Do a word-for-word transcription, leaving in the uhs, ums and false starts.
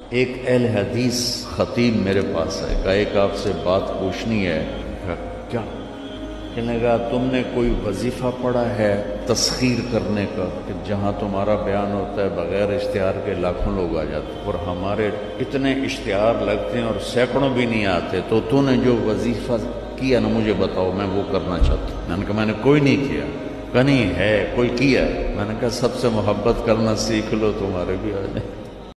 एक अहल हदीस ख़तीब मेरे पास है, कहा एक आपसे बात पूछनी है। कहा क्या? कहने लगा तुमने कोई वजीफ़ा पढ़ा है तस्खीर करने का, कि जहाँ तुम्हारा बयान होता है बग़ैर इश्तिहार के लाखों लोग आ जाते और हमारे इतने इश्तिहार लगते हैं और सैकड़ों भी नहीं आते, तो तूने जो वजीफ़ा किया ना मुझे बताओ, मैं वो करना चाहता हूँ। मैंने कहा मैंने कोई नहीं किया। कहा नहीं है कोई किया। मैंने कहा सबसे मोहब्बत करना सीख लो, तुम्हारे भी आ जाए।